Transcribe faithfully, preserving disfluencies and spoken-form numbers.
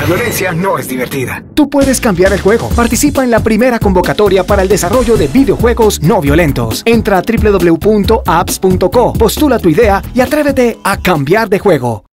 La violencia no es divertida. Tú puedes cambiar el juego. Participa en la primera convocatoria para el desarrollo de videojuegos no violentos. Entra a w w w punto apps punto co, postula tu idea y atrévete a cambiar de juego.